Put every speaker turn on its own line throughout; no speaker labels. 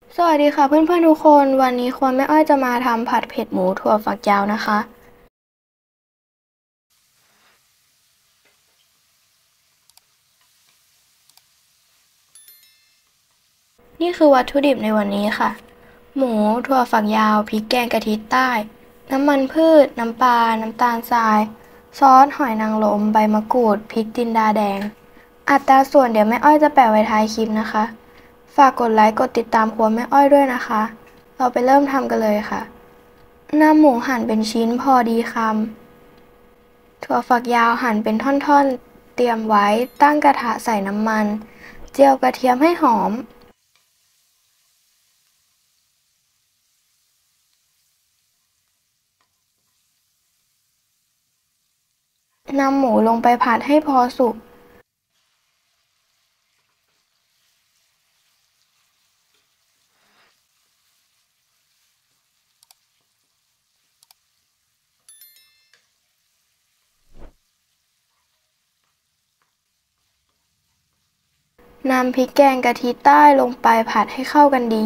สวัสดีค่ะเพื่อนๆทุกคนวันนี้ครัวแม่อ้อยจะมาทำผัดเผ็ดหมูถั่วฝักยาวนะคะนี่คือวัตถุดิบในวันนี้ค่ะหมูถั่วฝักยาวพริกแกงกะทิใต้น้ำมันพืชน้ำปลาน้ำตาลทรายซอสหอยนางรมใบมะกรูดพริกจินดาแดงอัตราส่วนเดี๋ยวแม่อ้อยจะแปะไว้ท้ายคลิปนะคะฝากกดไลค์กดติดตามครัวแม่อ้อยด้วยนะคะเราไปเริ่มทำกันเลยค่ะนำหมูหั่นเป็นชิ้นพอดีคำ ถั่วฝักยาวหั่นเป็นท่อนๆ เตรียมไว้ตั้งกระทะใส่น้ำมัน เจียวกระเทียมให้หอม นำหมูลงไปผัดให้พอสุก นำพริกแกงกะทิใต้ลงไปผัดให้เข้ากันดี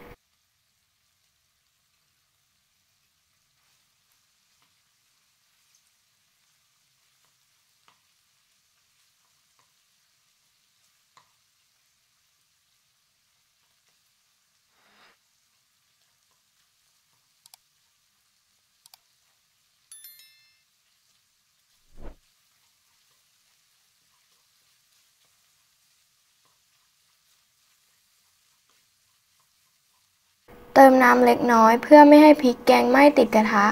เติมน้ำเล็กน้อยเพื่อไม่ให้พริกแกงไหม้ติดกระทะ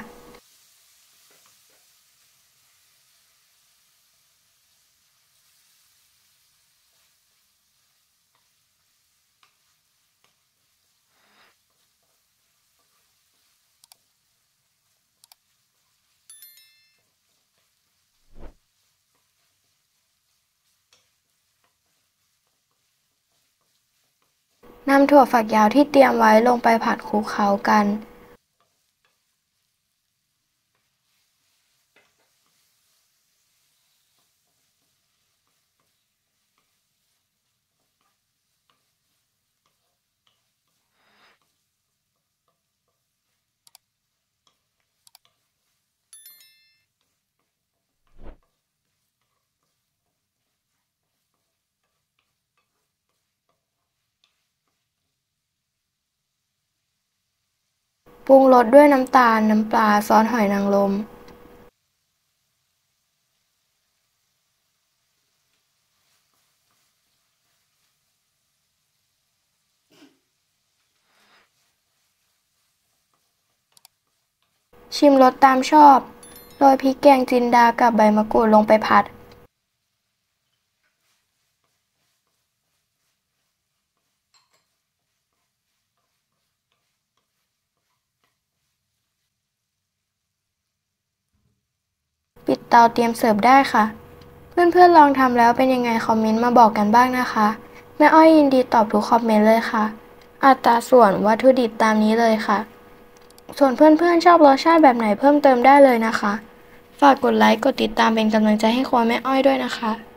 นำถั่วฝักยาวที่เตรียมไว้ลงไปผัดคลุกเคล้ากัน ปรุงรสด้วยน้ำตาลน้ำปลาซอสหอยนางรม ชิมรสตามชอบโรยพริกแกงจินดากับใบมะกรูดลงไปผัด ปิดเตาเตรียมเสิร์ฟได้ค่ะ เพื่อนๆลองทำแล้วเป็นยังไงคอมเมนต์มาบอกกันบ้างนะคะแม่อ้อยยินดีตอบทุกคอมเมนต์เลยค่ะอัตราส่วนวัตถุดิบตามนี้เลยค่ะส่วนเพื่อนๆชอบรสชาติแบบไหนเพิ่มเติมได้เลยนะคะฝากกดไลค์กดติดตามเป็นกำลังใจให้ครัวแม่อ้อยด้วยนะคะ